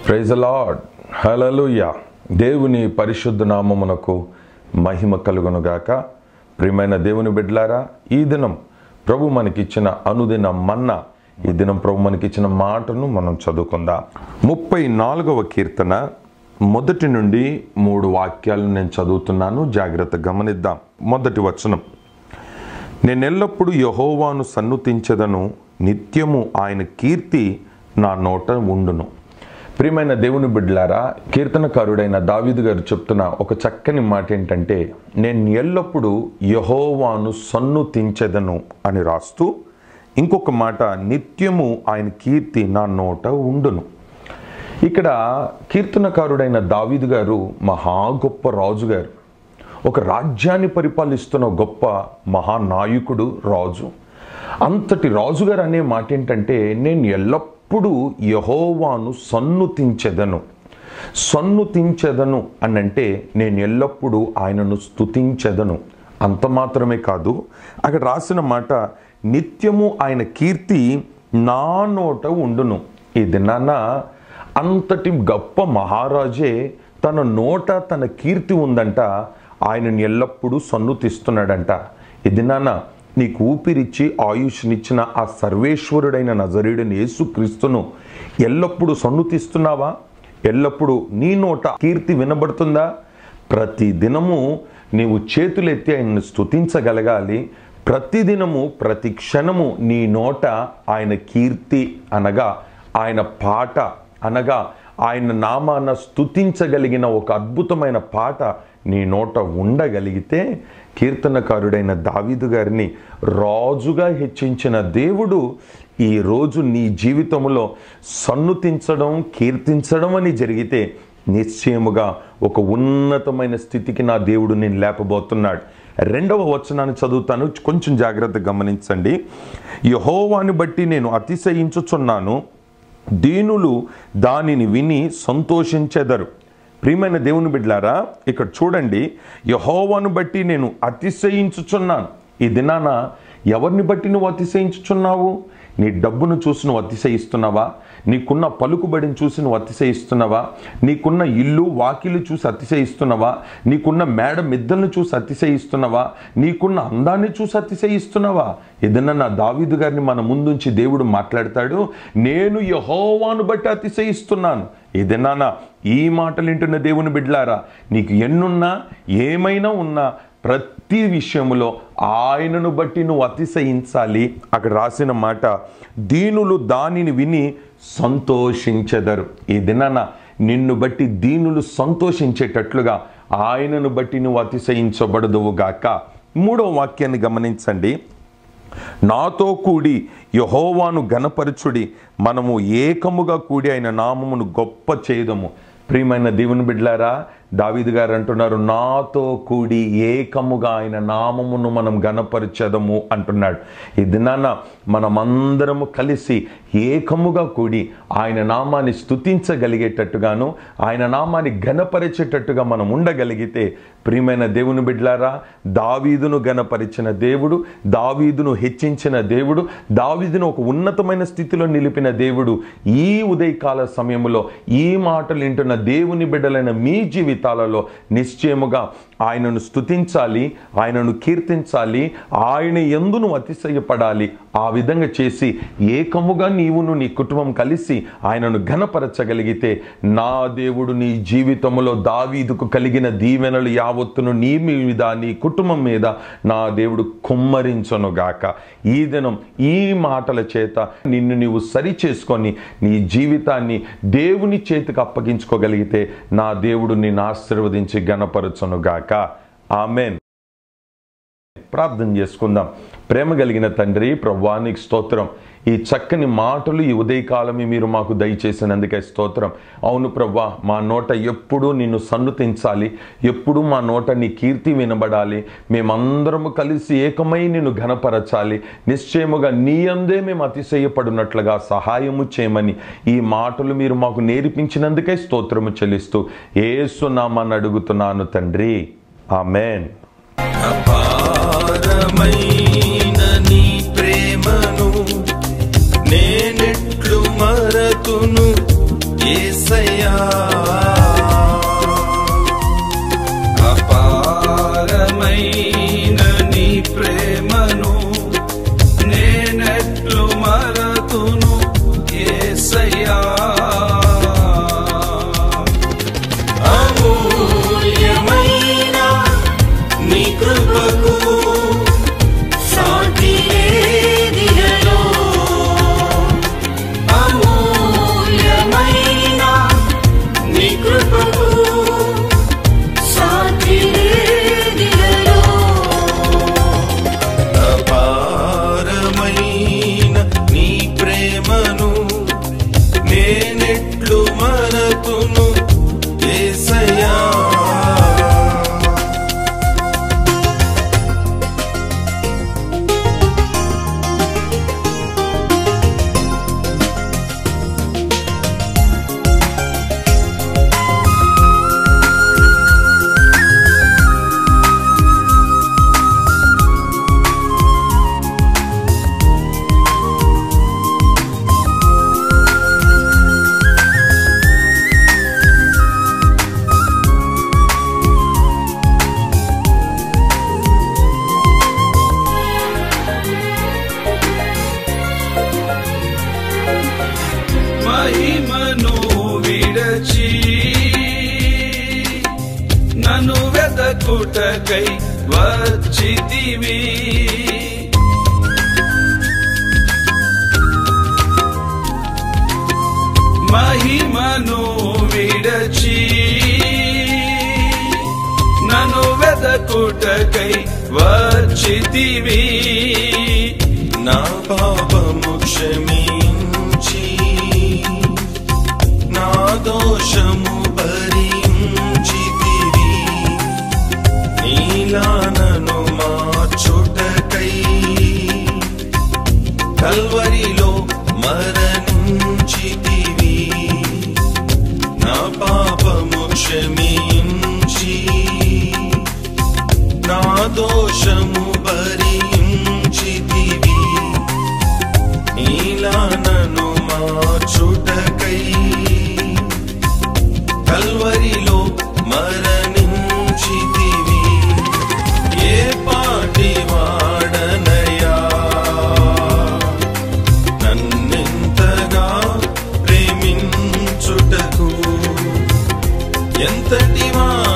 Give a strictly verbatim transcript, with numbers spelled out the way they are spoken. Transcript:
Praise the lord. హల్లెలూయా. దేవుని పరిశుద్ధ నామమునకు మహిమ కలుగును గాక. ప్రియమైన దేవుని బిడ్డలారా, ఈ దినం ప్రభు మనకిచ్చిన అనుదిన మన్నా, ఈ దినం ప్రభు మనకిచ్చిన మాటను మనం చదువుకుందాం. ముప్పై నాలుగవ కీర్తన మొదటి నుండి మూడు వాక్యాలను నేను చదువుతున్నాను, జాగ్రత్త గమనిద్దాం. మొదటి వచనం: నేనెల్లప్పుడు యెహోవాను సన్నుతించెదను, నిత్యము ఆయన కీర్తి నా నోట ఉండును. ప్రియమైన దేవుని బిడ్డలారా, కీర్తనకారుడైన దావీదు గారు చెప్తున్న ఒక చక్కని మాట ఏంటంటే, నేను ఎల్లప్పుడూ యెహోవాను సన్నుతించెదను అని రాస్తూ, ఇంకొక మాట, నిత్యము ఆయన కీర్తి నా నోట ఉండును. ఇక్కడ కీర్తనకారుడైన దావీదు గారు మహా గొప్ప రాజు గారు, ఒక రాజ్యాన్ని పరిపాలిస్తున్న గొప్ప మహానాయకుడు రాజు. అంతటి రాజుగారు అనే మాట ఏంటంటే, నేను ఎల్లప్పుడూ యెహోవాను సన్నుతించెదను. సన్నుతించెదను అని అంటే నేను ఎల్లప్పుడూ ఆయనను స్తుతించెదను. అంత మాత్రమే కాదు, అక్కడ రాసిన మాట, నిత్యము ఆయన కీర్తి నా నోట ఉండును. ఈ దినాన అంతటి గొప్ప మహారాజే తన నోట తన కీర్తి ఉందంట, ఆయనను ఎల్లప్పుడూ సన్నుతిస్తున్నాడంట. ఈ దినాన నీకు ఊపిరిచ్చి ఆయుష్నిచ్చిన ఆ సర్వేశ్వరుడైన నజరేయుడైన యేసుక్రీస్తును ఎల్లప్పుడూ సన్నుతిస్తున్నావా? ఎల్లప్పుడూ నీ నోట కీర్తి వినబడుతుందా? ప్రతి దినము నీవు చేతులెత్తి ఆయనను స్తుతించగలగాలి. ప్రతిదినము ప్రతి క్షణము నీ నోట ఆయన కీర్తి అనగా, ఆయన పాట అనగా, ఆయన నామాన స్తుతించగలిగిన ఒక అద్భుతమైన పాట నీ నోట ఉండగలిగితే, కీర్తనకారుడైన దావీదు గారిని రాజుగా హెచ్చించిన దేవుడు ఈరోజు నీ జీవితంలో సన్నుతించడం, కీర్తించడం అని జరిగితే నిశ్చయముగా ఒక ఉన్నతమైన స్థితికి నా దేవుడు నేను లేపబోతున్నాడు. రెండవ వచనాన్ని చదువుతాను, కొంచెం జాగ్రత్తగా గమనించండి. యెహోవాను బట్టి నేను అతిశయించుచున్నాను, దీనులు దానిని విని సంతోషించెదరు. ప్రియమైన దేవుని బిడ్డలారా, ఇక్కడ చూడండి, యెహోవాను బట్టి నేను అతిశయించుచున్నాను. ఈ దినాన ఎవరిని బట్టి నువ్వు అతిశయించుచున్నావు? నీ డబ్బును చూసి నువ్వు అతిశయిస్తున్నావా? నీకున్న పలుకుబడిని చూసి నువ్వు అతిశయిస్తున్నావా? నీకున్న ఇల్లు వాకిలు చూసి అతిశయిస్తున్నావా? నీకున్న మేడ మిద్దలను చూసి అతిశయిస్తున్నావా? నీకున్న అందాన్ని చూసి అతిశయిస్తున్నావా? ఏదన్నా నా దావీదు గారిని మన ముందుంచి దేవుడు మాట్లాడతాడు, నేను యెహోవాను బట్టి అతిశయిస్తున్నాను. ఏదన్నా ఈ మాటలు వింటున్న దేవుని బిడ్డలారా, నీకు ఎన్నున్నా ఏమైనా ఉన్నా ప్రతి విషయంలో ఆయనను బట్టి నువ్వు అతిశయించాలి. అక్కడ రాసిన మాట, దీనులు దానిని విని సంతోషించెదరు. ఈ దినాన నిన్ను బట్టి దీనులు సంతోషించేటట్లుగా ఆయనను బట్టి నువ్వు అతిశయించబడదువు గాక. మూడో వాక్యాన్ని గమనించండి. నాతో కూడి యెహోవాను ఘనపరచుడి, మనము ఏకముగా కూడి ఆయన నామమును గొప్ప చేయదము. ప్రియమైన దేవుని బిడ్డలారా, దావీదు గారు అంటున్నారు, నాతో కూడి ఏకముగా ఆయన నామమును మనం ఘనపరచెదము అంటున్నాడు. ఈ దినాన మనమందరము కలిసి ఏకముగా కూడి ఆయన నామాన్ని స్తుతించగలిగేటట్టుగాను, ఆయన నామాన్ని ఘనపరిచేటట్టుగా మనం ఉండగలిగితే, ప్రియమైన దేవుని బిడ్డలారా, దావీదును ఘనపరిచిన దేవుడు, దావీదును హెచ్చించిన దేవుడు, దావీదును ఒక ఉన్నతమైన స్థితిలో నిలిపిన దేవుడు ఈ ఉదయకాల సమయంలో ఈ మాటలు వింటున్న దేవుని బిడ్డలైన మీ జీవితాలలో నిశ్చయముగా ఆయనను స్తుతించాలి, ఆయనను కీర్తించాలి, ఆయన యందును అతిశయపడాలి. ఆ విధంగా చేసి ఏకముగా నీవును నీ కుటుంబం కలిసి ఆయనను ఘనపరచగలిగితే, నా దేవుడు నీ జీవితంలో దావీదుకు కలిగిన దీవెనలు యావత్తును నీ మీద, నీ కుటుంబం మీద నా దేవుడు కుమ్మరించునుగాక. ఈ దినం ఈ మాటల చేత నిన్ను నీవు సరి చేసుకొని నీ జీవితాన్ని దేవుని చేతికి అప్పగించుకోగలిగితే, నా దేవుడు నిన్ను ఆశీర్వదించి ఘనపరచునుగాక. ఆమేన్. ప్రార్థన చేసుకుందాం. ప్రేమ కలిగిన తండ్రి, ప్రభువా నీకు స్తోత్రం. ఈ చక్కని మాటలు ఈ ఉదయకాలమే మీరు మాకు దయచేసినందుకే స్తోత్రం. అవును ప్రభువా, మా నోట ఎప్పుడూ నిన్ను సన్నుతించాలి, ఎప్పుడూ మా నోట నీ కీర్తి వినబడాలి. మేమందరము కలిసి ఏకమై నిన్ను ఘనపరచాలి. నిశ్చయముగా నీ అందే మేము అతిశయపడినట్లుగా సహాయము చేయమని ఈ మాటలు మీరు మాకు నేర్పించినందుకే స్తోత్రము చెల్లిస్తూ యేసు నామమున అడుగుతున్నాను తండ్రి. ఆమేన్. అపారమైన నీ ప్రేమను నేనెట్లు మరతును యేసయ్యా. యేసయ్యా అపారమైన నీ ప్రేమను నేనెట్లు మరతును యేసయ్యా అమూల్యమైన నీ కృపకు సాటి లేదిలలో అమూల్యమైన నీ కృపకు సాటి లేదిలలో అపారమైన నీ ప్రేమను నేనెట్లు మరతును యేసయ్యా మహిమను విడచి నన్ను వెదకుటకై వచ్చితివి మహిమను విడచి నన్ను వెదకుటకై వచ్చితివి నా పాపము క్షమించి నా దోషము భరించితివి నీలా నన్ను మార్చుటకై కల్వరిలో మరణించితివి నా పాపము క్షమించి నా దోషము భరించితివి నీలా నన్ను మార్చుటకై కల్వరిలో మరణించితివి ఏ పాటి వాడనయ్యా నన్నెంతగా ప్రేమించుటకు ఎంతటి వా